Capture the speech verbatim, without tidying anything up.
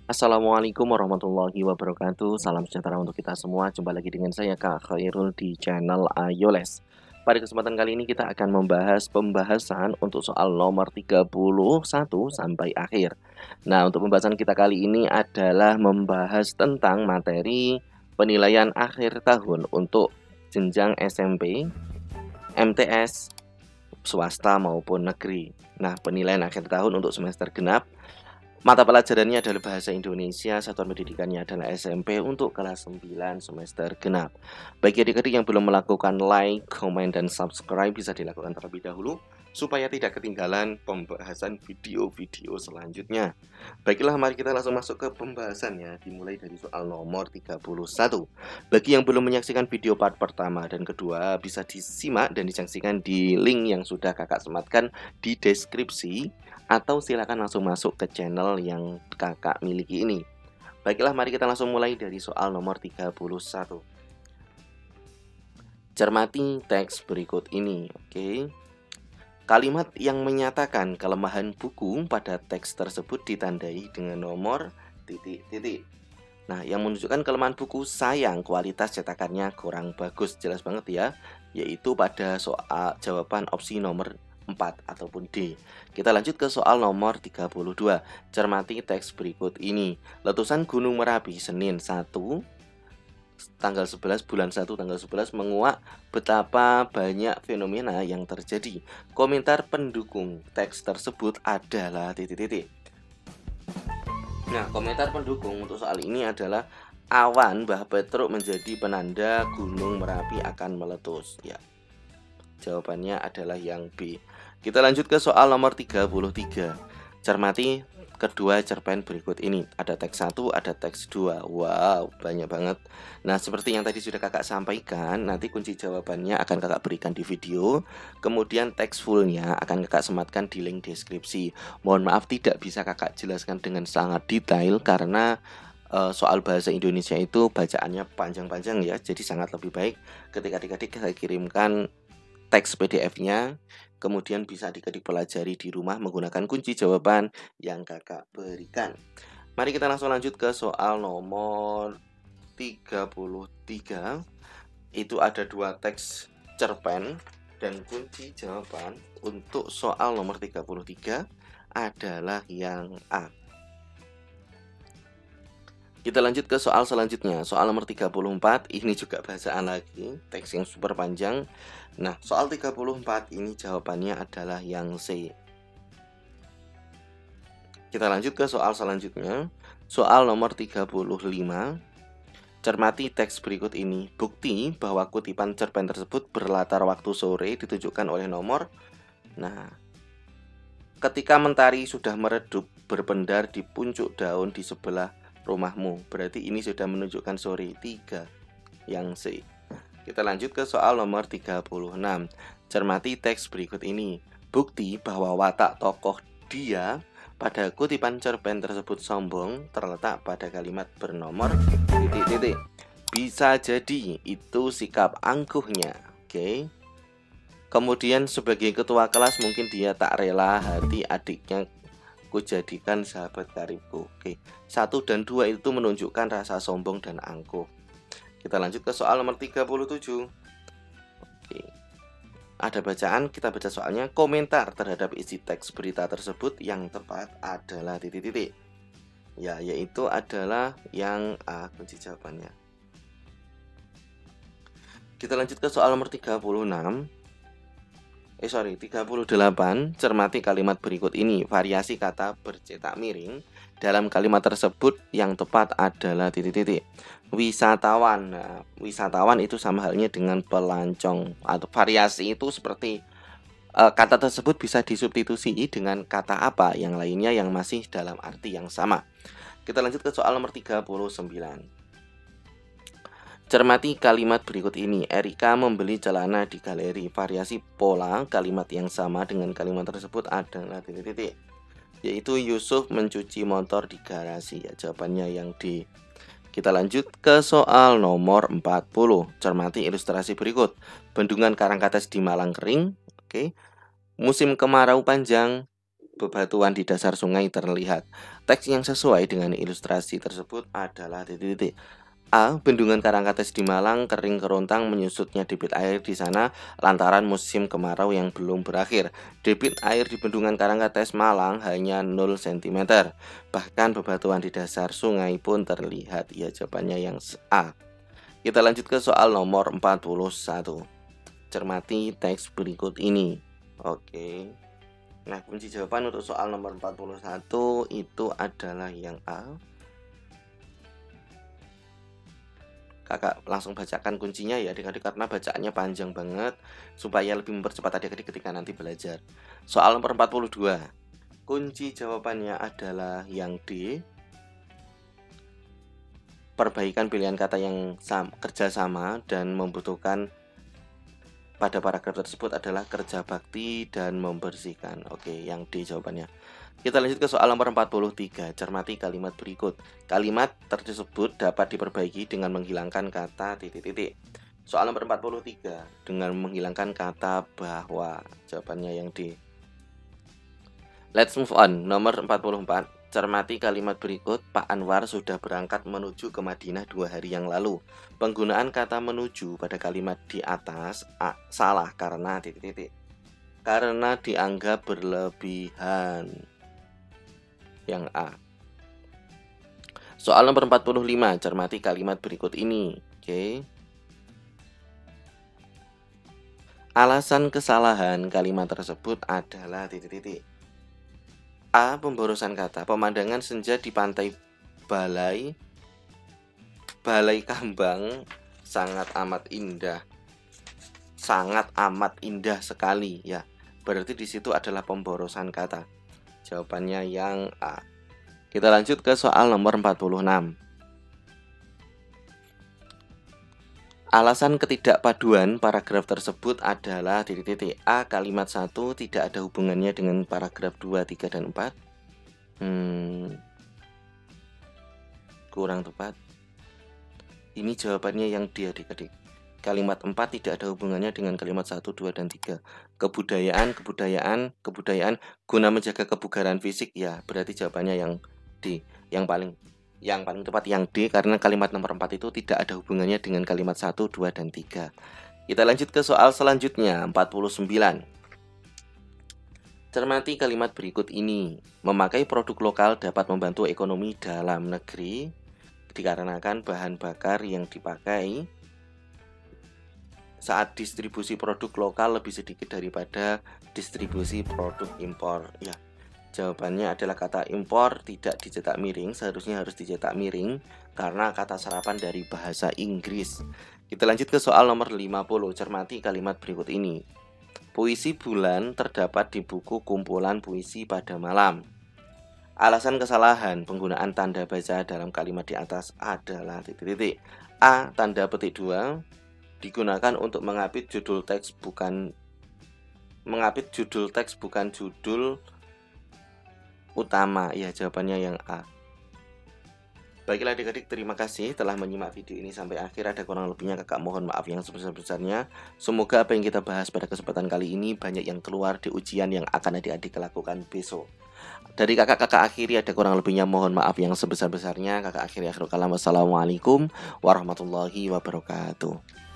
Assalamualaikum warahmatullahi wabarakatuh. Salam sejahtera untuk kita semua. Jumpa lagi dengan saya Kak Khairul di channel Ayoles. Pada kesempatan kali ini kita akan membahas pembahasan untuk soal nomor tiga puluh satu sampai akhir. Nah, untuk pembahasan kita kali ini adalah membahas tentang materi penilaian akhir tahun untuk jenjang S M P, M T S, swasta maupun negeri. Nah, penilaian akhir tahun untuk semester genap. Mata pelajarannya adalah Bahasa Indonesia, satuan pendidikannya adalah S M P untuk kelas sembilan semester genap. Bagi adik-adik yang belum melakukan like, komen, dan subscribe bisa dilakukan terlebih dahulu supaya tidak ketinggalan pembahasan video-video selanjutnya. Baiklah, mari kita langsung masuk ke pembahasannya, dimulai dari soal nomor tiga puluh satu. Bagi yang belum menyaksikan video part pertama dan kedua, bisa disimak dan disaksikan di link yang sudah kakak sematkan di deskripsi, atau silakan langsung masuk ke channel yang kakak miliki ini. Baiklah, mari kita langsung mulai dari soal nomor tiga puluh satu. Cermati teks berikut ini, oke. Kalimat yang menyatakan kelemahan buku pada teks tersebut ditandai dengan nomor titik-titik. Nah, yang menunjukkan kelemahan buku sayang kualitas cetakannya kurang bagus, jelas banget ya, yaitu pada soal jawaban opsi nomor empat ataupun D. Kita lanjut ke soal nomor tiga puluh dua. Cermati teks berikut ini. Letusan Gunung Merapi Senin satu tanggal sebelas bulan satu tanggal sebelas menguak betapa banyak fenomena yang terjadi. Komentar pendukung teks tersebut adalah titik-titik. Nah, komentar pendukung untuk soal ini adalah awan Mbah Petruk menjadi penanda Gunung Merapi akan meletus. Ya, jawabannya adalah yang B. Kita lanjut ke soal nomor tiga puluh tiga. Cermati kedua cerpen berikut ini. Ada teks satu, ada teks dua. Wow, banyak banget. Nah, seperti yang tadi sudah kakak sampaikan, nanti kunci jawabannya akan kakak berikan di video. Kemudian teks fullnya akan kakak sematkan di link deskripsi. Mohon maaf tidak bisa kakak jelaskan dengan sangat detail karena uh, soal bahasa Indonesia itu bacaannya panjang-panjang ya. Jadi sangat lebih baik ketika adik-adik saya kirimkan teks P D F-nya, kemudian bisa adik-adik pelajari di rumah menggunakan kunci jawaban yang kakak berikan. Mari kita langsung lanjut ke soal nomor tiga puluh tiga. Itu ada dua teks cerpen dan kunci jawaban untuk soal nomor tiga puluh tiga adalah yang A. Kita lanjut ke soal selanjutnya. Soal nomor tiga puluh empat, ini juga bahasaan lagi, teks yang super panjang. Nah, soal tiga puluh empat ini jawabannya adalah yang C. Kita lanjut ke soal selanjutnya. Soal nomor tiga puluh lima. Cermati teks berikut ini. Bukti bahwa kutipan cerpen tersebut berlatar waktu sore ditunjukkan oleh nomor. Nah, ketika mentari sudah meredup berpendar di puncuk daun di sebelah rumahmu, berarti ini sudah menunjukkan sore. Tiga, yang C. Kita lanjut ke soal nomor tiga puluh enam. Cermati teks berikut ini. Bukti bahwa watak tokoh dia pada kutipan cerpen tersebut sombong terletak pada kalimat bernomor titik-titik. Bisa jadi itu sikap angkuhnya. Oke. Kemudian sebagai ketua kelas mungkin dia tak rela hati adiknya ku jadikan sahabat karibku. Oke, satu dan dua itu menunjukkan rasa sombong dan angkuh. Kita lanjut ke soal nomor tiga puluh tujuh. Oke, ada bacaan, kita baca soalnya. Komentar terhadap isi teks berita tersebut yang tepat adalah titik-titik. Ya, yaitu adalah yang A, kunci jawabannya. Kita lanjut ke soal nomor tiga puluh enam. Eh sorry, tiga puluh delapan. Cermati kalimat berikut ini. Variasi kata bercetak miring dalam kalimat tersebut yang tepat adalah titik-titik. Wisatawan. Nah, wisatawan itu sama halnya dengan pelancong. Atau variasi itu seperti uh, kata tersebut bisa disubstitusi dengan kata apa yang lainnya yang masih dalam arti yang sama. Kita lanjut ke soal nomor tiga puluh sembilan. Cermati kalimat berikut ini. Erika membeli celana di galeri. Variasi pola kalimat yang sama dengan kalimat tersebut adalah titik-titik, yaitu Yusuf mencuci motor di garasi. Ya, jawabannya yang D. Kita lanjut ke soal nomor empat puluh. Cermati ilustrasi berikut. Bendungan Karangkates di Malang kering. Oke. Musim kemarau panjang. bebatuan di dasar sungai terlihat. Teks yang sesuai dengan ilustrasi tersebut adalah titik-titik. A. Bendungan Karangkates di Malang kering kerontang menyusutnya debit air di sana lantaran musim kemarau yang belum berakhir. Debit air di Bendungan Karangkates Malang hanya nol sentimeter. Bahkan bebatuan di dasar sungai pun terlihat. Ya, jawabannya yang A. Kita lanjut ke soal nomor empat puluh satu. Cermati teks berikut ini. Oke. Nah, kunci jawaban untuk soal nomor empat puluh satu itu adalah yang A. Kakak langsung bacakan kuncinya ya adik-adik, karena bacaannya panjang banget supaya lebih mempercepat adik-adik ketika nanti belajar. Soal nomor empat puluh dua. Kunci jawabannya adalah yang D. Perbaikan pilihan kata yang sam, kerjasama dan membutuhkan pada paragraf tersebut adalah kerja bakti dan membersihkan. Oke, yang D jawabannya. Kita lanjut ke soal nomor empat puluh tiga. Cermati kalimat berikut. Kalimat tersebut dapat diperbaiki dengan menghilangkan kata titik-titik. Soal nomor empat puluh tiga. Dengan menghilangkan kata bahwa. Jawabannya yang D. Let's move on. Nomor empat puluh empat. Cermati kalimat berikut. Pak Anwar sudah berangkat menuju ke Madinah dua hari yang lalu. Penggunaan kata menuju pada kalimat di atas A, salah karena titik-titik. Karena dianggap berlebihan. Yang A. Soal nomor empat puluh lima. Cermati kalimat berikut ini. Oke. Alasan kesalahan kalimat tersebut adalah titik-titik. A. Pemborosan kata. Pemandangan senja di pantai Balai Balai Kambang sangat amat indah. Sangat amat indah sekali ya. Berarti di situ adalah pemborosan kata. Jawabannya yang A. Kita lanjut ke soal nomor empat puluh enam. Alasan ketidakpaduan paragraf tersebut adalah titik-titik. A. Kalimat satu tidak ada hubungannya dengan paragraf dua, tiga, dan empat. Hmm, kurang tepat. Ini jawabannya yang D adik-adik. Kalimat empat tidak ada hubungannya dengan kalimat satu, dua, dan tiga. Kebudayaan, kebudayaan, kebudayaan guna menjaga kebugaran fisik. Ya, berarti jawabannya yang D. Yang paling yang paling tepat yang D, karena kalimat nomor empat itu tidak ada hubungannya dengan kalimat satu, dua, dan tiga. Kita lanjut ke soal selanjutnya, empat puluh sembilan. Cermati kalimat berikut ini. Memakai produk lokal dapat membantu ekonomi dalam negeri dikarenakan bahan bakar yang dipakai saat distribusi produk lokal lebih sedikit daripada distribusi produk impor. Ya, jawabannya adalah kata impor tidak dicetak miring, seharusnya harus dicetak miring karena kata serapan dari bahasa Inggris. Kita lanjut ke soal nomor lima puluh. Cermati kalimat berikut ini. Puisi bulan terdapat di buku kumpulan puisi pada malam. Alasan kesalahan penggunaan tanda baca dalam kalimat di atas adalah titik-titik. A. Tanda petik dua digunakan untuk mengapit judul teks bukan mengapit judul teks bukan judul utama. Ya, jawabannya yang A. Baiklah adik-adik, terima kasih telah menyimak video ini sampai akhir. Ada kurang lebihnya kakak mohon maaf yang sebesar-besarnya. Semoga apa yang kita bahas pada kesempatan kali ini banyak yang keluar di ujian yang akan adik-adik lakukan besok. Dari kakak-kakak akhiri ada kurang lebihnya mohon maaf yang sebesar-besarnya. Kakak akhiri akhirul kalam. Wassalamualaikum warahmatullahi wabarakatuh.